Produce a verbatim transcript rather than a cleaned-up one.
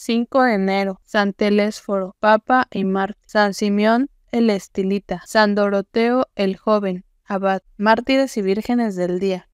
cinco de enero, San Telésforo, Papa y Mártir. San Simeón el Estilita, San Doroteo el Joven, Abad. Mártires y vírgenes del día.